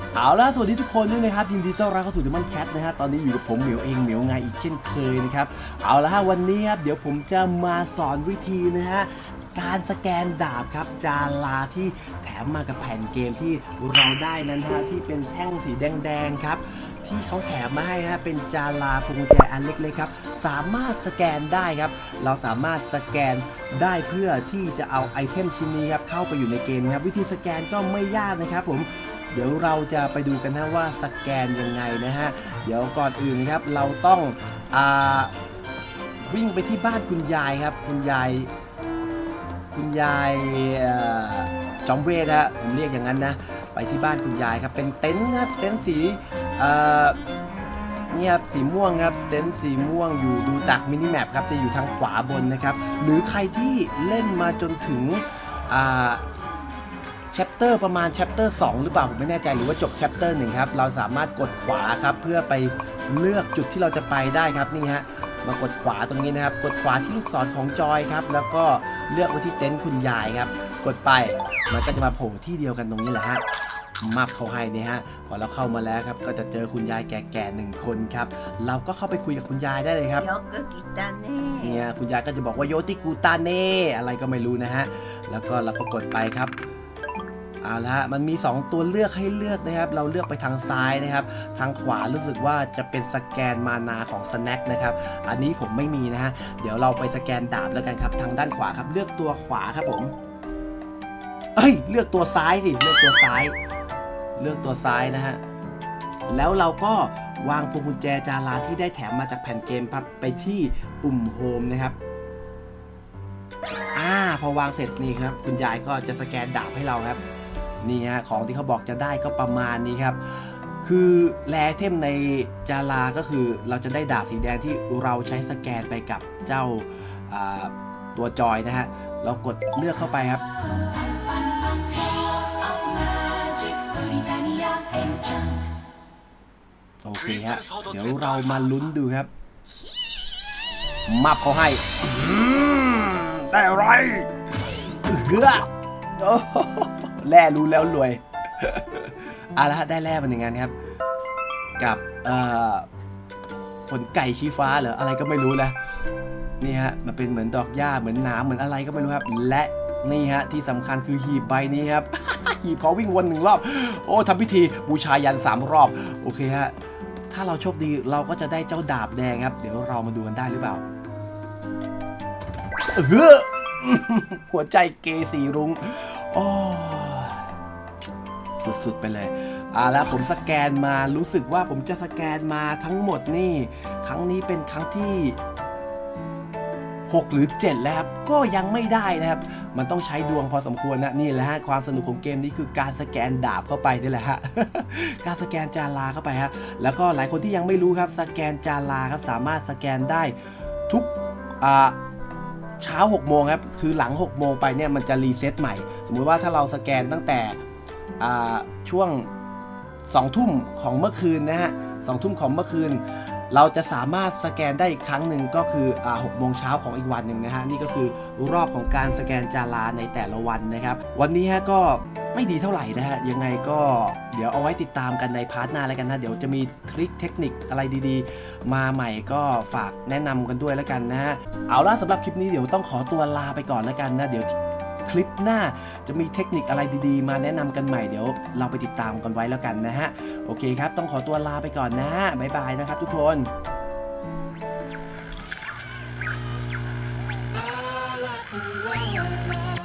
เอาล่ะสวัสดีทุกคนด้วยนะครับยินดีต้อนรับเข้าสู่ Diamond Cat นะฮะตอนนี้อยู่กับผมเหมียวเองเหมียวไงอีกเช่นเคยนะครับเอาล่ะวันนี้ครับเดี๋ยวผมจะมาสอนวิธีนะฮะการสแกนดาบครับจาราที่แถมมากับแผ่นเกมที่เราได้นั้นฮะที่เป็นแท่งสีแดงๆครับที่เขาแถมมาให้ฮะเป็นจาราพวงกุญแจอันเล็กๆครับสามารถสแกนได้ครับเราสามารถสแกนได้เพื่อที่จะเอาไอเทมชิ้นนี้ครับเข้าไปอยู่ในเกมครับวิธีสแกนก็ไม่ยากนะครับผมเดี๋ยวเราจะไปดูกันนะว่าสแกนยังไงนะฮะเดี๋ยวก่อนอื่นนะครับเราต้องวิ่งไปที่บ้านคุณยายครับคุณยายจอมเวทนะผมเรียกอย่างนั้นนะไปที่บ้านคุณยายครับเป็นเต็นท์ครับเต็นท์สีเนี่ยสีม่วงครับเต็นท์สีม่วงอยู่ดูจากมินิแมปครับจะอยู่ทางขวาบนนะครับหรือใครที่เล่นมาจนถึงchapter ประมาณ chapter 2หรือเปล่าผมไม่แน่ใจหรือว่าจบ chapter 1ครับเราสามารถกดขวาครับเพื่อไปเลือกจุดที่เราจะไปได้ครับนี่ฮะมากดขวาตรงนี้นะครับกดขวาที่ลูกศรของจอยครับแล้วก็เลือกไปที่เต็นท์คุณยายครับกดไปมันก็จะมาโผล่ที่เดียวกันตรงนี้แหละฮะมับเขาให้เนี่ยฮะพอเราเข้ามาแล้วครับก็จะเจอคุณยายแก่ๆ1คนครับเราก็เข้าไปคุยกับคุณยายได้เลยครับเนี่ยคุณยายก็จะบอกว่าโยติกูตาเน่อะไรก็ไม่รู้นะฮะแล้วก็เราก็กดไปครับเอาละมันมี2ตัวเลือกให้เลือกนะครับเราเลือกไปทางซ้ายนะครับทางขวารู้สึกว่าจะเป็นสแกนมานาของสแน็คนะครับอันนี้ผมไม่มีนะฮะเดี๋ยวเราไปสแกนดาบแล้วกันครับทางด้านขวาครับเลือกตัวขวาครับผมเลือกตัวซ้ายสิเลือกตัวซ้ายนะฮะแล้วเราก็วางพวงกุญแจจาราที่ได้แถมมาจากแผ่นเกมครับไปที่ปุ่มโฮมนะครับพอวางเสร็จนี่ครับคุณยายก็จะสแกนดาบให้เราครับนี่ฮะของที่เขาบอกจะได้ก็ประมาณนี้ครับคือแร่เทมในจาราก็คือเราจะได้ดาบสีแดงที่เราใช้สแกนไปกับเจ้าตัวจอยนะฮะเรากดเลือกเข้าไปครับโอเคฮะเดี๋ยวเรามาลุ้นดูครับมับเขาให้ได้อะไรแร่รู้แล้วรวยละได้แร่มันอย่างงั้นครับกับขนไก่ชี้ฟ้าเหรออะไรก็ไม่รู้แหละนี่ฮะมันเป็นเหมือนดอกหญ้าเหมือนน้ำเหมือนอะไรก็ไม่รู้ครับและนี่ฮะที่สำคัญคือหีบใบนี้ครับ หีบเขาวิ่งวน1 รอบโอ้ทำพิธีบูชายัน3 รอบโอเคฮะถ้าเราโชคดีเราก็จะได้เจ้าดาบแดงครับเดี๋ยวเรามาดูกันได้หรือเปล่าหัวใจเกสีรุ้งโอ้สุดๆไปเลยแล้วผมสแกนมารู้สึกว่าผมจะสแกนมาทั้งหมดนี่ครั้งนี้เป็นครั้งที่6หรือ7แล้วครับก็ยังไม่ได้นะครับมันต้องใช้ดวงพอสมควรนะนี่แหละฮะความสนุกของเกมนี้คือการสแกนดาบเข้าไปนี่แหละฮะ การสแกนจาราเข้าไปฮะแล้วก็หลายคนที่ยังไม่รู้ครับสแกนจาราครับสามารถสแกนได้ทุกเช้า6 โมงครับคือหลัง6 โมงไปเนี่ยมันจะรีเซ็ตใหม่สมมุติว่าถ้าเราสแกนตั้งแต่ช่วง2 ทุ่มของเมื่อคืนนะฮะ2 ทุ่มของเมื่อคืนเราจะสามารถสแกนได้อีกครั้งหนึ่งก็คือ6 โมงเช้าของอีกวันหนึ่งนะฮะนี่ก็คือรอบของการสแกนจาราในแต่ละวันนะครับวันนี้ฮะก็ไม่ดีเท่าไหร่นะฮะยังไงก็เดี๋ยวเอาไว้ติดตามกันในพาร์ทหน้าแล้วกันนะเดี๋ยวจะมีทริคเทคนิคอะไรดีๆมาใหม่ก็ฝากแนะนำกันด้วยแล้วกันนะฮะเอาล่ะสำหรับคลิปนี้เดี๋ยวต้องขอตัวลาไปก่อนแล้วกันนะเดี๋ยวคลิปหน้าจะมีเทคนิคอะไรดีๆมาแนะนำกันใหม่เดี๋ยวเราไปติดตามกันไว้แล้วกันนะฮะโอเคครับต้องขอตัวลาไปก่อนนะบ๊ายบายนะครับทุกคน